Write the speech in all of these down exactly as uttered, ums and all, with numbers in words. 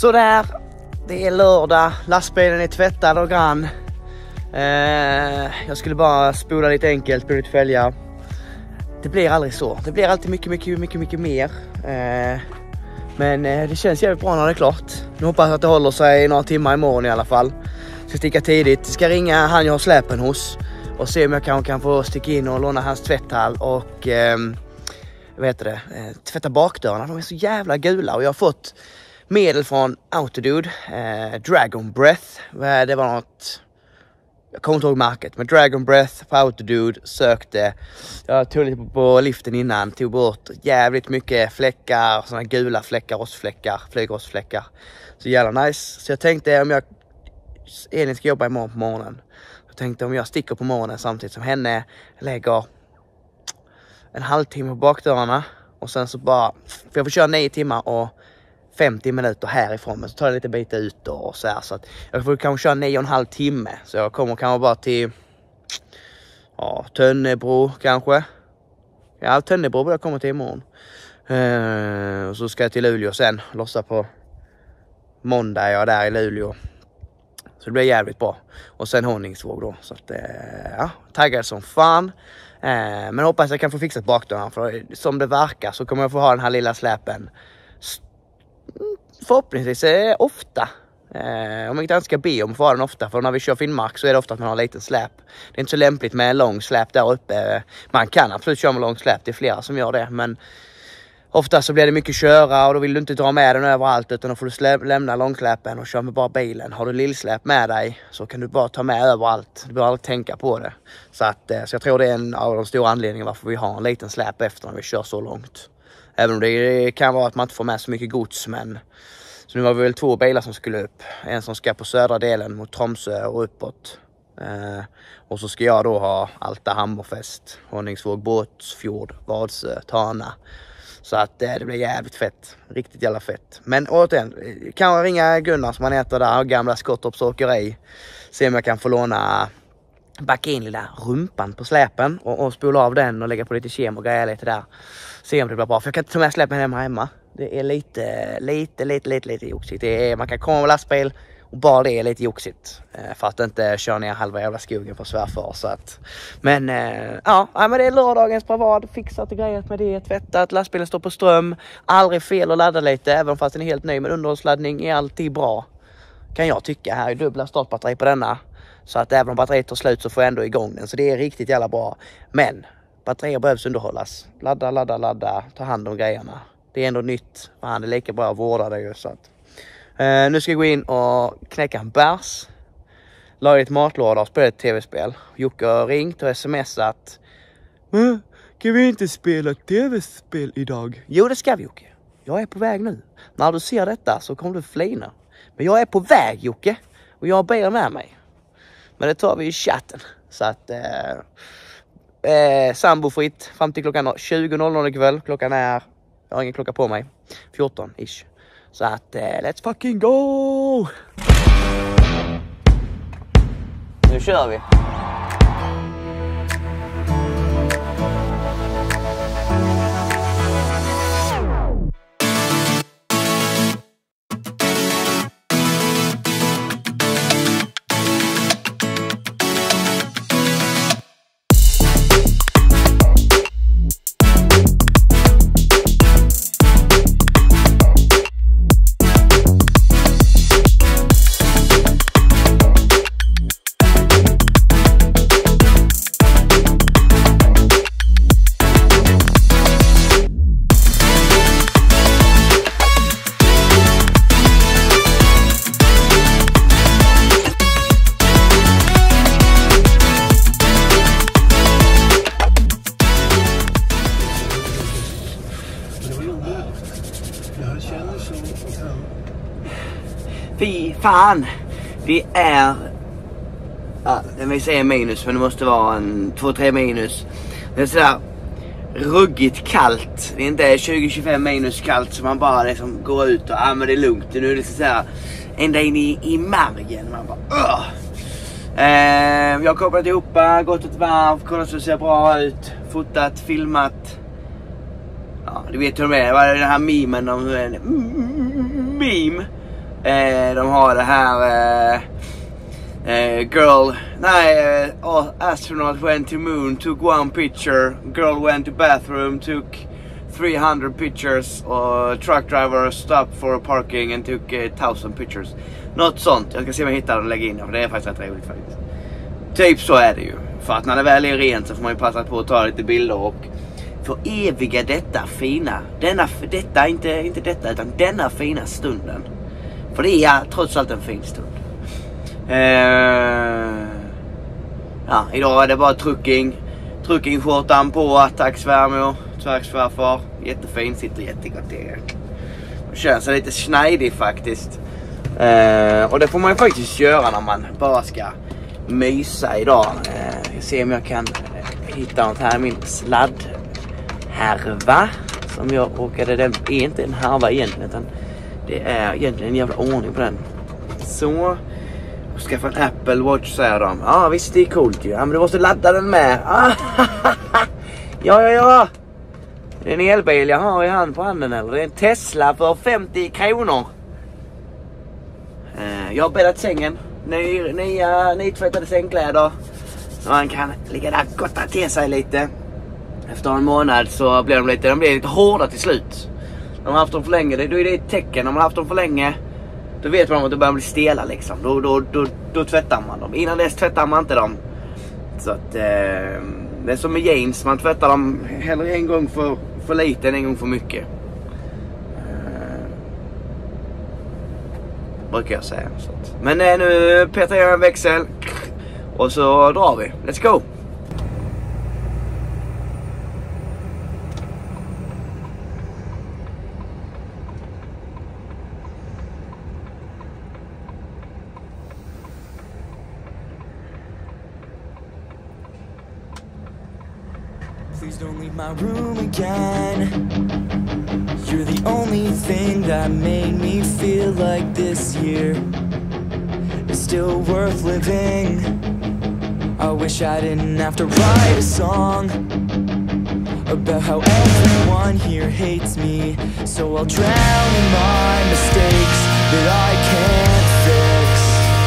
Så där, det är lördag, lastbilen är tvättad och grann. Eh, jag skulle bara spola lite enkelt på lite fälgar. Det blir aldrig så. Det blir alltid mycket, mycket, mycket, mycket mer. Eh, men eh, det känns jävligt bra när det är klart. Nu hoppas jag att det håller sig några timmar imorgon i alla fall. Ska sticka tidigt. Ska ringa han jag har släpen hos. Och se om jag kanske kan få sticka in och låna hans tvätthall. Och eh, vad heter det? Eh, tvätta bakdörrarna. De är så jävla gula. Och jag har fått medel från Autodude. Eh, Dragon Breath. Det var något... Jag kommer inte ihåg märket, men Dragon Breath på Autodude sökte. Jag tog lite på liften innan, tog bort jävligt mycket fläckar, såna gula fläckar, rostfläckar, flygrostfläckar. Så jävla nice. Så jag tänkte om jag, Elin ska jobba imorgon på morgonen. Jag tänkte om jag sticker på morgonen samtidigt som henne lägger en halvtimme på bakdörrarna. Och sen så bara, för jag får köra nio timmar och femtio minuter härifrån, men så tar jag lite bit ut och så här, så att jag får kanske köra nio och en halv timme, så jag kommer kanske bara till ja, Tönnebro kanske. Ja, Tönnebro borde jag komma till imorgon. Uh, och så ska jag till Luleå sen, lossa på måndag, jag är där i Luleå. Så det blir jävligt bra. Och sen Honningsvåg då, så att uh, ja, taggad som fan. Uh, men hoppas jag kan få fixat bakdörren, för som det verkar så kommer jag få ha den här lilla släpen förhoppningsvis är ofta. Eh, om jag inte ska be om att få den ofta. För när vi kör Finnmark så är det ofta att man har en liten släp. Det är inte så lämpligt med en lång släp där uppe. Man kan absolut köra med lång släp. Det är flera som gör det. Men ofta så blir det mycket köra. Och då vill du inte dra med den överallt. Utan då får du slä- lämna långsläpen och köra med bara bilen. Har du lillsläp med dig så kan du bara ta med överallt. Du behöver aldrig tänka på det. Så, att, eh, så jag tror det är en av de stora anledningarna varför vi har en liten släp efter när vi kör så långt. Även om det kan vara att man inte får med så mycket gods, men så nu var vi väl två bilar som skulle upp. En som ska på södra delen mot Tromsö och uppåt. Eh, och så ska jag då ha Alta, Hammerfest, Honningsvåg, Båtsfjord, Vadsö, Tana. Så att eh, det blir jävligt fett. Riktigt jävla fett. Men återigen, kan jag ringa Gunnar som han heter där, gamla Skottorps åkeri. Se om jag kan få låna, backa in lilla rumpan på släpen och, och spola av den och lägga på lite kem och grejer lite där. Se om det blir bra, för jag kan inte ta med släppen hemma hemma. Det är lite, lite, lite, lite, lite joxigt. Det är, man kan komma med lastbil och bara det är lite joxigt. Eh, för att inte köra ner halva jävla skogen på svärför. Så att, men eh, ja, men det är lördagens bravad. Fixat och grejat med det, tvättat. Lastbilen står på ström. Aldrig fel att ladda lite, även fast den är helt ny. Men underhållsladdning är alltid bra, kan jag tycka. Här är dubbla startbatteri på denna. Så att även om batteriet tar slut så får jag ändå igång den. Så det är riktigt jävla bra. Men batterier behövs underhållas. Ladda, ladda, ladda. Ta hand om grejerna. Det är ändå nytt. Och han är lika bra att vårda det. Så att. Uh, nu ska jag gå in och knäcka en bärs. La i ett matlåda och spela ett tv-spel. Jocke har ringt och smsat. Uh, kan vi inte spela tv-spel idag? Jo, det ska vi, Jocke. Jag är på väg nu. När du ser detta så kommer du flina. Men jag är på väg, Jocke. Och jag har ber med mig. Men det tar vi i chatten. Så att... Uh, Eh, sambofritt fram till klockan tjugo noll noll ikväll. Klockan är, jag har ingen klocka på mig, fjorton ish. Så att eh, let's fucking go. Nu kör vi. Fy fan, det är, ja, det vill säga minus, men det måste vara en två tre minus. Det är sådär ruggigt kallt. Det är inte tjugo till tjugofem minus kallt så man bara liksom går ut och ja, men det är lugnt. Nu är det sådär ända in i, i märgen. Man bara uh. eh, Jag har kopplat ihop, gått ett varv, kollat så det ser bra ut, fotat, filmat. Ja, du vet hur det är. Det var den här memen om en meme Eh, de har det här eh, eh, girl, nej, uh, astronaut went to moon, took one picture, girl went to bathroom, took three hundred pictures, och truck driver stopped for a parking and took a thousand pictures. Något sånt. Jag ska se om jag hittar den och lägga in det, för det är faktiskt rätt roligt faktiskt. Typ så är det ju. För att när det väl är rent så får man ju passa på att ta lite bilder och för eviga detta fina, denna, detta, inte, inte detta utan denna fina stunden. För det är trots allt en fin stund. Uh, ja, idag är det bara trucking. Truckingskjortan på, attacksvärmor, tvärsvärfar. Jättefin, sitter jättegott i. Det känns lite snajdig faktiskt. Uh, och det får man ju faktiskt göra när man bara ska mysa idag. Uh, jag ser om jag kan hitta något här i min sladdhärva. Som jag råkade, den är inte en härva egentligen, utan det är egentligen en jävla ordning på den. Så, skaffa en Apple Watch, säger de. Ja, ah, visst, det är coolt ju. Ja, men du måste ladda den med. Ah, ja, ja, ja. Det är en elbil jag har i hand på handen, eller? Det är en Tesla för femtio kronor. Uh, jag har bäddat sängen. Ny, nya, nytvättade sängkläder. Så man kan ligga där och gotta till sig lite. Efter en månad så blir de lite, de blir lite hårda till slut. När man har haft dem för länge, det, då är det ett tecken. När man har haft dem för länge, då vet man att det börjar bli stela liksom. Då, då, då, då tvättar man dem. Innan dess tvättar man inte dem. Så att, eh, det är som med jeans. Man tvättar dem hellre en gång för, för lite än en gång för mycket. Eh, brukar jag säga. Så att. Men eh, nu petar jag en växel. Och så drar vi. Let's go! Please don't leave my room again. You're the only thing that made me feel like this year is still worth living. I wish I didn't have to write a song about how everyone here hates me, so I'll drown in my mistakes that I can't fix.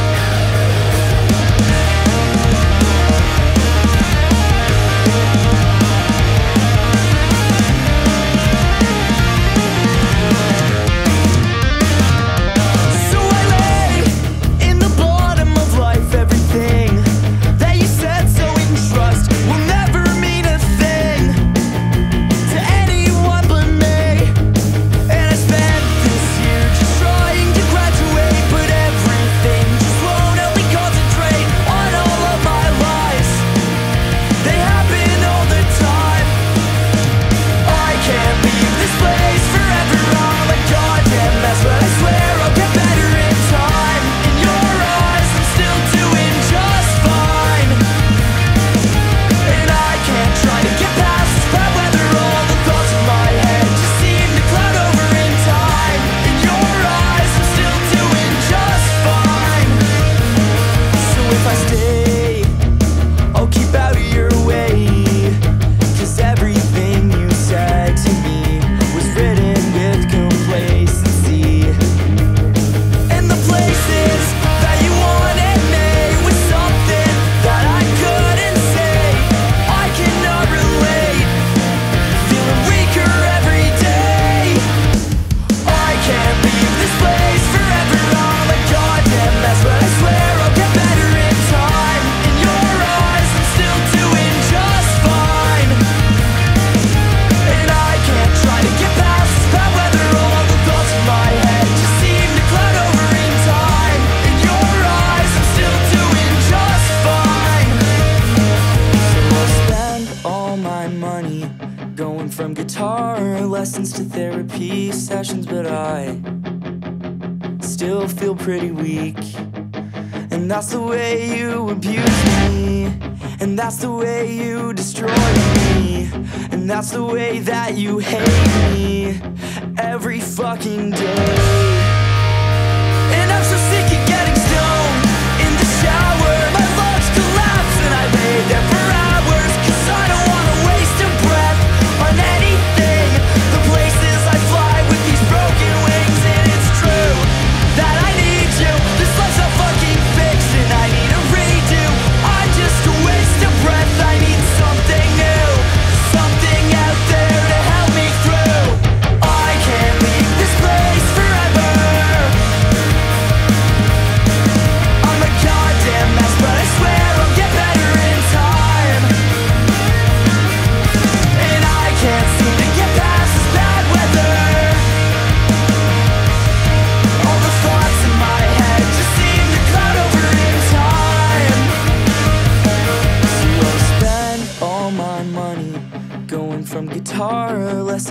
From guitar lessons to therapy sessions, but I still feel pretty weak. And that's the way you abuse me, and that's the way you destroy me, and that's the way that you hate me every fucking day. And I'm so sick of getting stoned in the shower. My lungs collapse and I lay there for hours, cause I don't wanna waste a breath on anything. The places I fly with these broken wings, and it's true that I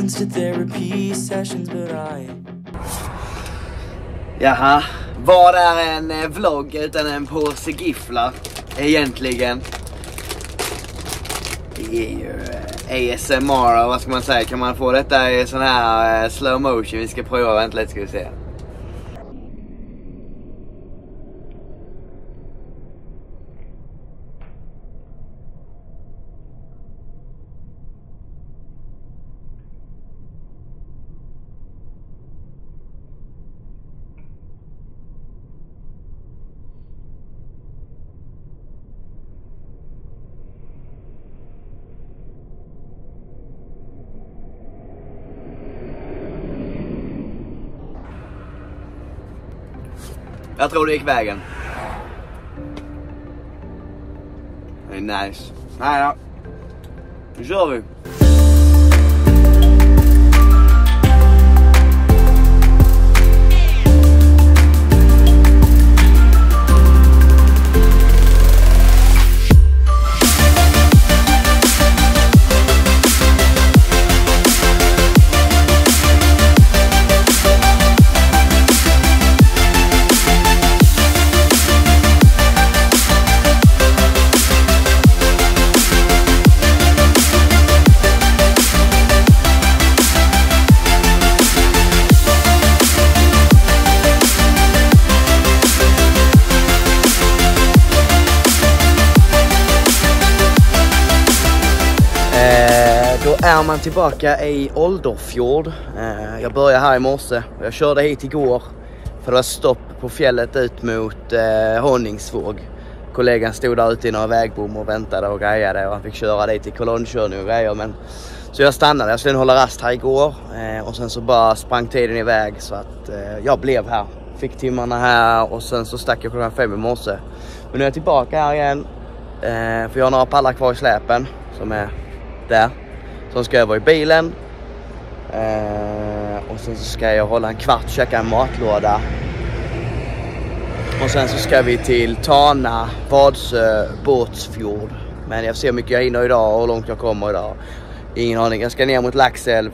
lessons to therapy sessions, but I... Jaha, vad är en eh, vlogg utan en påse gifflar egentligen? Det är ju eh, A S M R, vad ska man säga? Kan man få detta i sån här eh, slow motion? Vi ska prova, vänta lite ska vi se. Jag tror det gick vägen. Det är nice. Nej då. Nu kör vi. Är man tillbaka i Oldorfjord. eh, Jag började här i morse. Jag körde hit igår för det var stopp på fjället ut mot eh, Honningsvåg. Kollegan stod där ute i några vägbom och väntade och grejade och han fick köra dit till kolonnkörning och grejer. Men, så jag stannade, jag skulle hålla rast här igår eh, och sen så bara sprang tiden iväg så att eh, jag blev här. Fick timmarna här och sen så stack jag klockan fem i morse. Men nu är jag tillbaka här igen eh, för jag har några pallar kvar i släpen som är där. Så ska jag vara i bilen eh, och sen så ska jag hålla en kvart, käka en matlåda och sen så ska vi till Tana, Vadsö, Båtsfjord. Men jag får se hur mycket jag hinner idag och hur långt jag kommer idag. Ingen aning, jag ska ner mot Laxälv,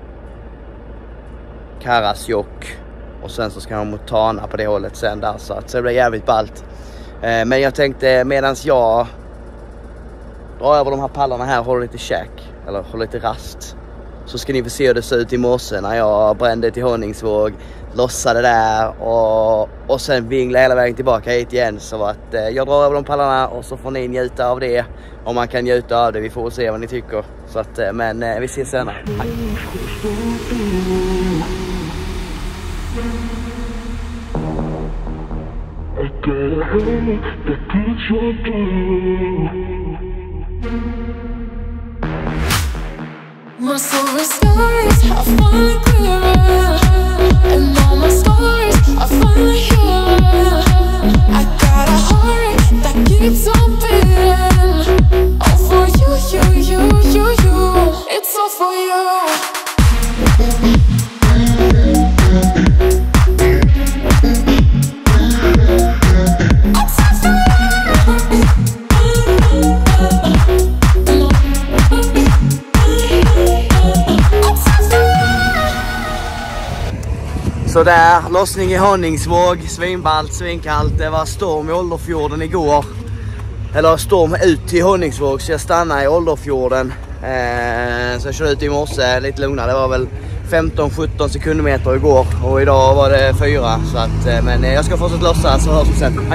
Karasjok och sen så ska jag mot Tana på det hållet sen där, så att så det blir jävligt ballt. eh, Men jag tänkte medans jag drar över de här pallarna här och håller lite käk eller håller lite rast, så ska ni få se hur det ser ut i morse när jag brände till Honningsvåg, lossade där och, och sen vingla hela vägen tillbaka hit igen. Så att eh, jag drar över de pallarna och så får ni njuta av det om man kan njuta av det. Vi får se vad ni tycker. Så att, eh, men eh, vi ses senare. Hej. My silver skies are finally clearer, and all my stars are finally here. I got a heart that keeps on beating. All for you, you, you, you, you. It's all for you. Så där, lossning i Honningsvåg, svinballt, svinkallt. Det var storm i Oldorfjorden igår. Eller storm ut till Honningsvåg, så jag stannade i Oldorfjorden. Eh, så jag körde ut i morse lite lugnare. Det var väl femton sjutton sekundmeter igår och idag var det fyra. Så att, eh, men jag ska fortsätta lossa så hörs vi sen. Hej!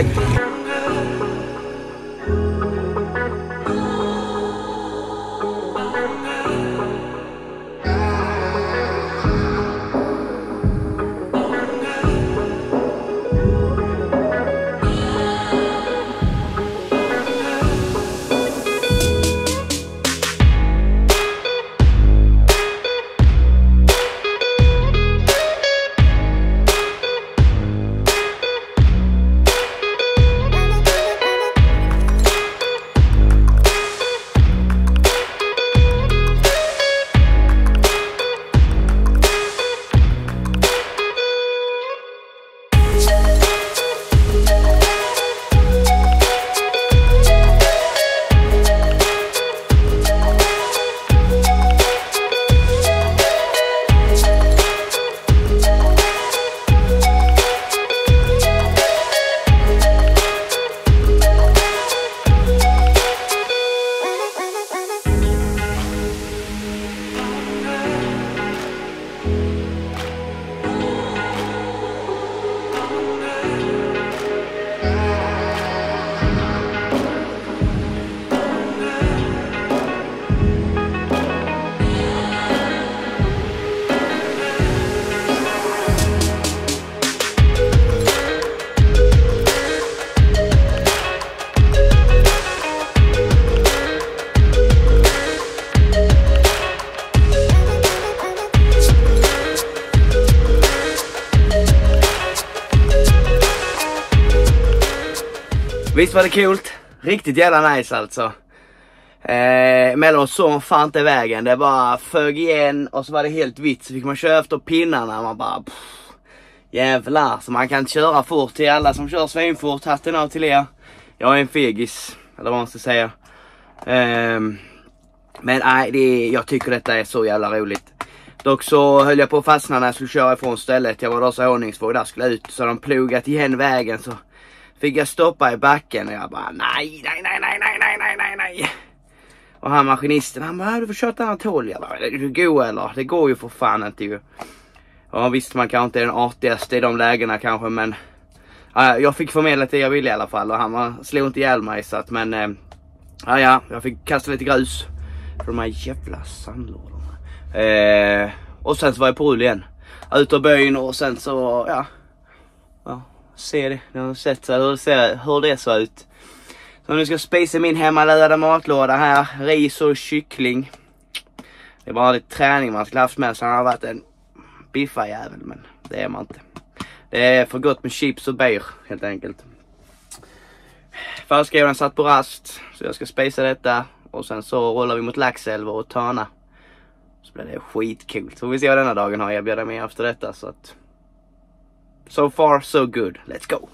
Visst var det kul? Riktigt jävla nice alltså. Eh, mellan så fan inte vägen. Det bara fög igen och så var det helt vitt. Så fick man köra efter pinnarna. Man bara pff, jävlar. Så man kan köra fort till alla som kör svinfort. Hatten av till er. Jag är en fegis. Eller vad man ska säga. Eh, men nej, det, jag tycker detta är så jävla roligt. Dock så höll jag på att fastna när jag skulle köra ifrån stället. Jag var då så ordningsvåg där skulle ut. Så de plogat igen vägen så fick jag stoppa i backen. Och jag bara nej, nej, nej, nej, nej, nej, nej, nej, nej. Och han maskinisten, han bara, du får köra ett annat håll. Jag bara, är du god eller? Det går ju för fan inte ju. Ja visst, man kanske inte är den artigaste i de lägena kanske, men ja, jag fick förmedla det jag ville i alla fall. Och han var, slog inte ihjäl mig så att, men eh, ja, ja, jag fick kasta lite grus för de här jävla sandlådorna. Eh, och sen så var jag på rull igen. Ut ur byn och sen så, ja. Ja, se det. Jag har sett så hur det, ser, hur det ser ut. Så nu ska jag spisa min hemmalagade matlåda här. Ris och kyckling. Det är bara lite träning man ska haft med. Så han har varit en biffarjävel, men det är man inte. Det är för gott med chips och bär helt enkelt. Förskriven satt på rast. Så jag ska spisa detta. Och sen så rullar vi mot Laxälva och Tana. Så blir det skitkul. Så vi ser vad denna dagen har erbjuda mig efter detta. Så att so far so good. Let's go.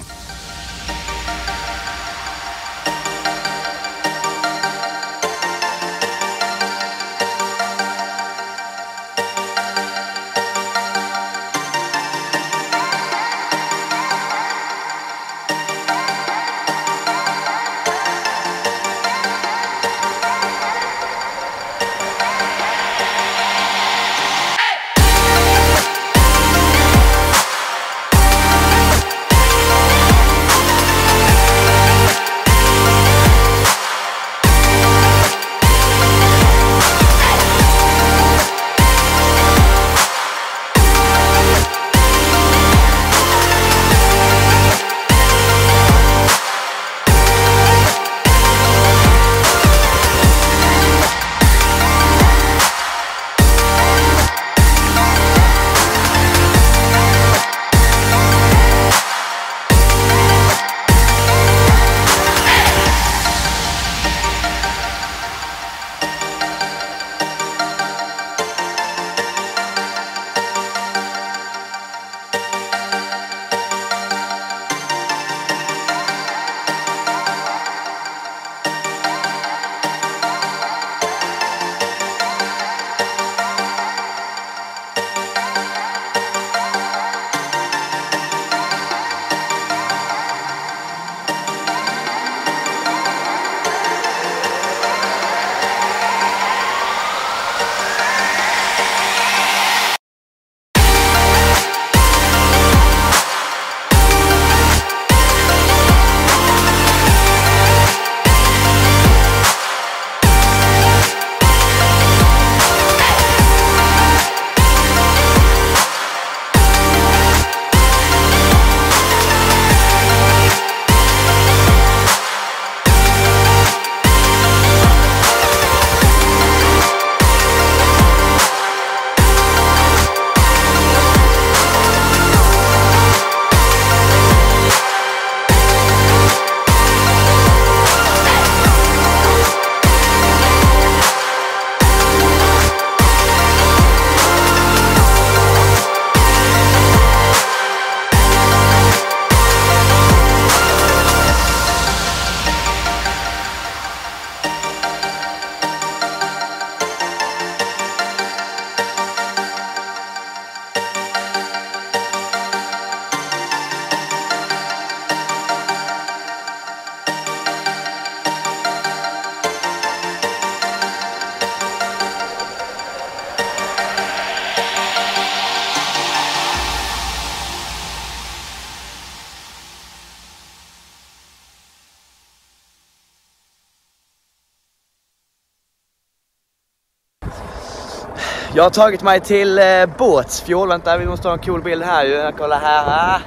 Jag har tagit mig till eh, Båtsfjord. Vänta, vi måste ha en cool bild här ju. Kolla här.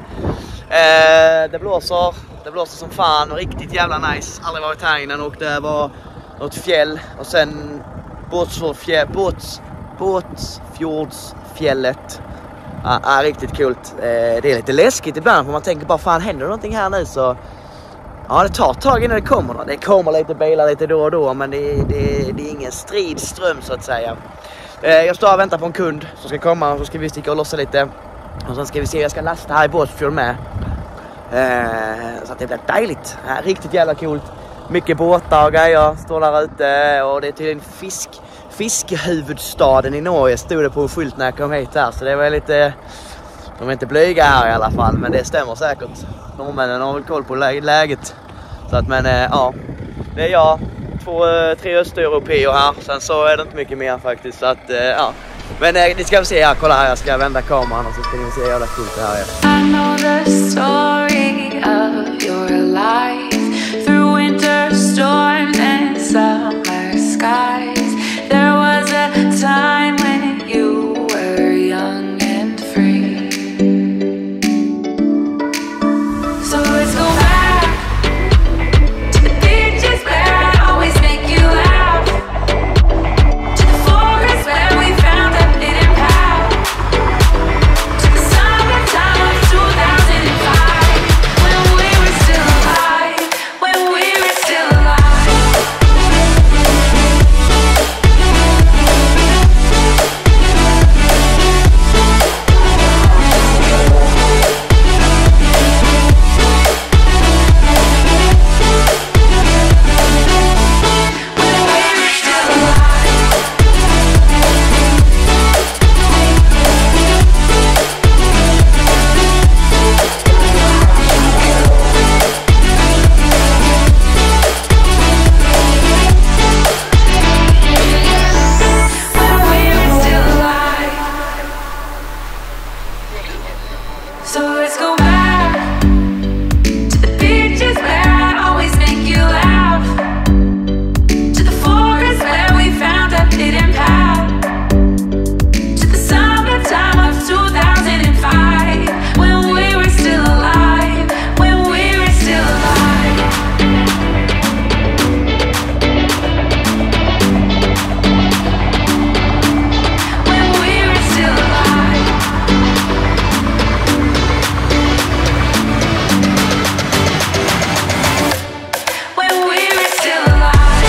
Eh, det blåser. Det blåser som fan. Riktigt jävla nice. Aldrig varit här innan. Och det var något fjäll. Och sen Båtsfjord, Båts, Båtsfjordsfjället. Ja, ah, riktigt coolt. Eh, det är lite läskigt ibland. För man tänker bara, fan händer någonting här nu så... Ja, det tar ett tag innan det kommer. Det kommer lite bilar lite då och då, men det, det, det är ingen stridström så att säga. Jag står och väntar på en kund som ska komma och så ska vi sticka och lossa lite. Och sen ska vi se, jag ska lasta här i Båtsfjord med. Så att det blir dejligt. Riktigt jävla coolt. Mycket båtar och grejer står där ute. Och det är tydligen fisk, fiskhuvudstaden i Norge stod det på skylt när jag kom hit här. Så det var lite... De är inte blyga här i alla fall, men det stämmer säkert. Norrmännen har väl koll på lä- läget. Så att, men ja, det är jag, två, tre östeuropeer här. Sen så är det inte mycket mer faktiskt. Så att, ja. Men det ska vi se här, kolla här, jag ska vända kameran och så ska ni se jävla coolt det här är. I know the story of your life through winter storms and summer skies. There was a time when you were young and free. So let's go back to the beaches where I always make you laugh, to the forest where we found a hidden path, to the summertime of two thousand five, when we were still alive, when we were still alive. So let's go back to the beaches where I always make you laugh, to the forest where we found a hidden path, to the summertime of two thousand five, when we were still alive, when we were still alive. When we were still alive. When we were still alive.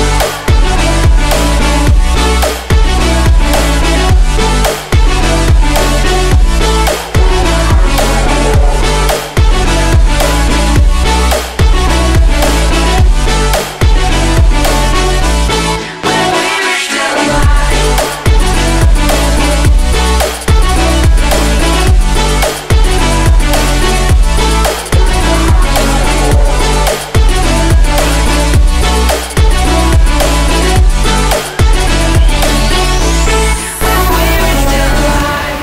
When we were still alive. When we were still alive.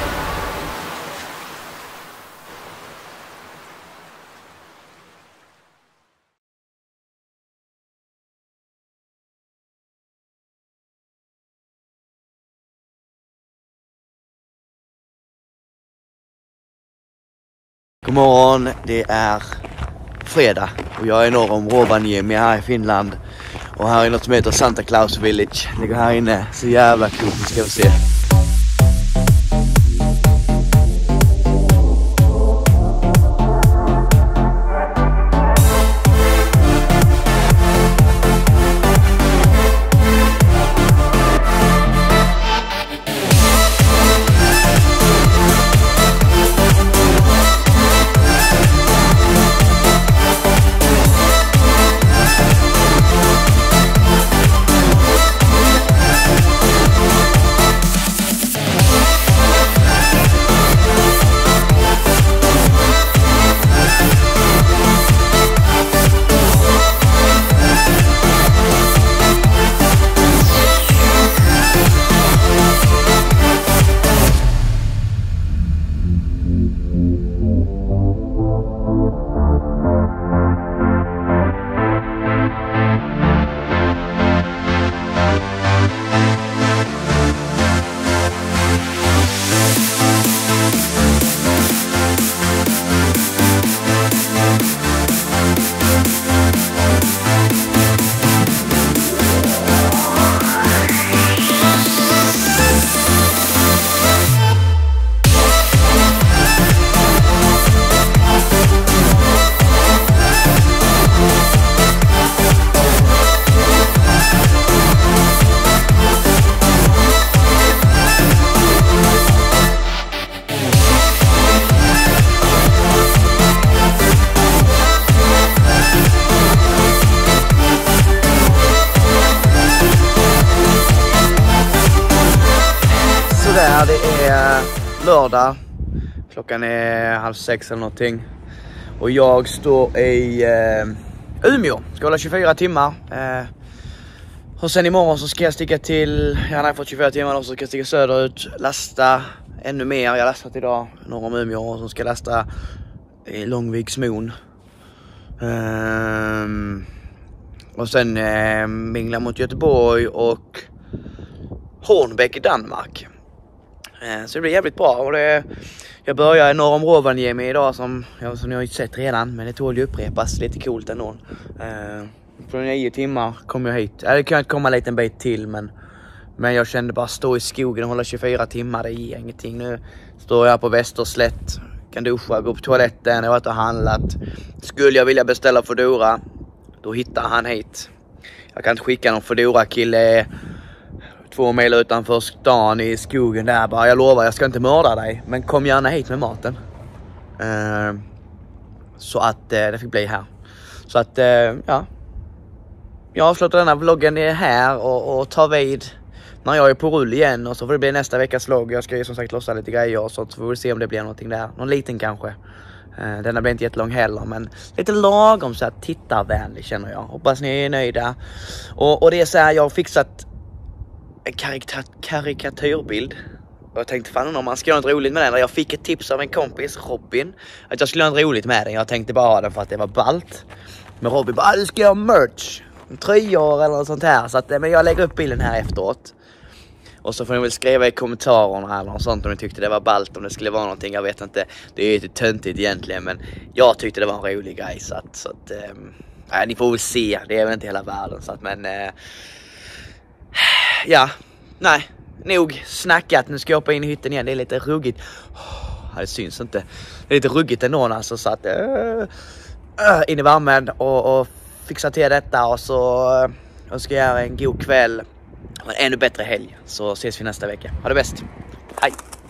God morgon, det är fredag och jag är norr om Rovaniemi här i Finland. Och här är något som heter Santa Claus Village. Ligger här inne, så jävla coolt, nu ska vi se. lördag. Klockan är halv sex eller någonting. Och jag står i eh, Umeå. Ska hålla tjugofyra timmar. Eh, och sen imorgon så ska jag sticka till... Jag har fått tjugofyra timmar och så ska jag sticka söderut. Lasta ännu mer. Jag har lastat idag norr om Umeå. Och så ska jag lasta i Långviksmon. Eh, och sen eh, mingla mot Göteborg och Hornbæk i Danmark. Eh, så det blir jävligt bra. Och det... Jag börjar norr om Rovaniemi idag som, ja, som ni har ju sett redan. Men det tål ju upprepas lite coolt ändå. Eh, på nio timmar kom jag hit. Ja, det kan komma en liten bit till. Men, men jag kände bara stå i skogen och hålla tjugofyra timmar. Det ger ingenting. Nu står jag på Västerslätt. Kan duscha, gå på toaletten. Jag har varit och handlat. Skulle jag vilja beställa Foodora, då hittar han hit. Jag kan inte skicka någon Foodora-kille två mil utanför stan i skogen där. Bara, jag lovar, jag ska inte mörda dig. Men kom gärna hit med maten. Uh, så att uh, det fick bli här. Så att, uh, ja. Jag avslutar denna vloggen här och, och tar vid när jag är på rull igen. Och så får det bli nästa veckas vlogg. Jag ska ju som sagt lossa lite grejer och så, så får vi se om det blir någonting där. Någon liten kanske. Uh, denna blir inte jättelång heller, men lite lagom så att tittarvänlig känner jag. Hoppas ni är nöjda. Och, och det är så här, jag har fixat en karika- karikatyrbild. Och jag tänkte fan om man ska göra något roligt med den. Jag fick ett tips av en kompis, Robin, att jag skulle göra något roligt med den. Jag tänkte bara ha den för att det var ballt. Men Robin bara, du ska göra merch, tröjor eller något sånt här. Så att, men jag lägger upp bilden här efteråt. Och så får ni väl skriva i kommentarerna eller något sånt om ni tyckte det var ballt. Om det skulle vara någonting, jag vet inte. Det är ju lite töntigt egentligen, men jag tyckte det var en rolig grej. Så att, så att äh, ni får väl se. Det är väl inte hela världen. Så att, men... Äh, ja, nej, nog snackat. Nu ska jag hoppa in i hytten igen. Det är lite ruggigt. Oh, det syns inte. Det är lite ruggigt ändå alltså. Så att uh, uh, in i värmen och, och fixa till detta. Och så uh, ska jag göra en god kväll och en ännu bättre helg. Så ses vi nästa vecka. Ha det bäst. Hej.